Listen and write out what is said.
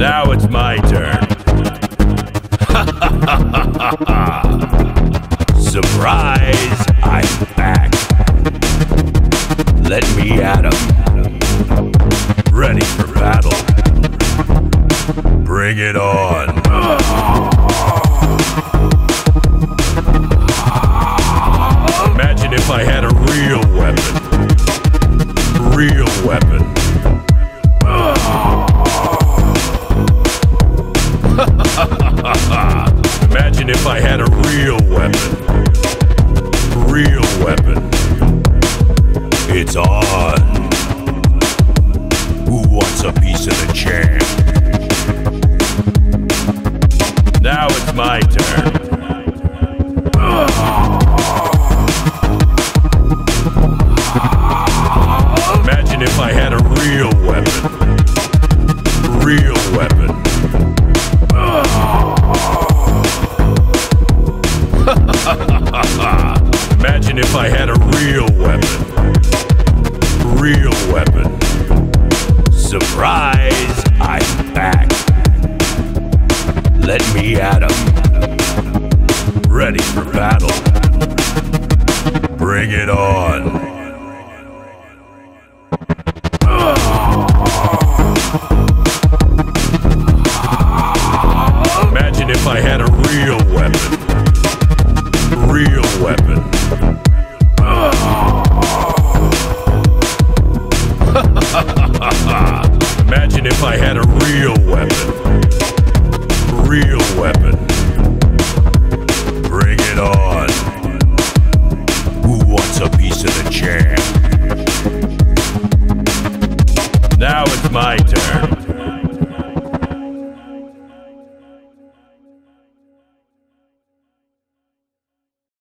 Now it's my turn. Surprise, I'm back. Let me at 'em. Ready for battle. Bring it on. Imagine if I had a real weapon. Real weapon. Imagine if I had a real weapon. Real weapon. It's on. Who wants a piece of the jam? Now it's my turn. Imagine if I had a real weapon. Real weapon. Imagine if I had a real weapon. Real weapon. Surprise, I'm back. Let me at 'em. Ready for battle. Bring it on. Imagine if I had a real weapon. Real weapon. Imagine if I had a real weapon. Real weapon. Bring it on. Who wants a piece of the jam? Now it's my